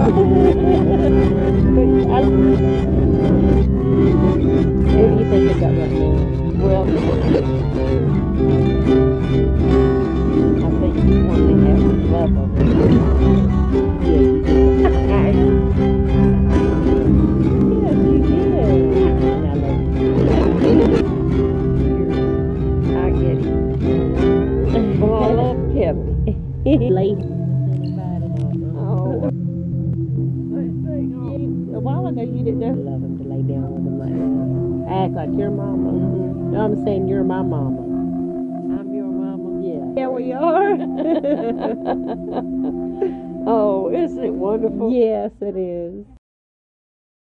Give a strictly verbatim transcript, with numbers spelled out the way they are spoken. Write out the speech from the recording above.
I, who do you think they got right now? Well, I think one they have love of it. Yeah, you did. Yes, you did. And I love you. I get it. Well, I love Kevin. Lady. Oh. A while ago you didn't know. Love him to lay down with him like that. Act like your mama. Mm-hmm. No, I'm saying you're my mama. I'm your mama. Yeah. Yeah, we are. Oh, isn't it wonderful? Yes, it is.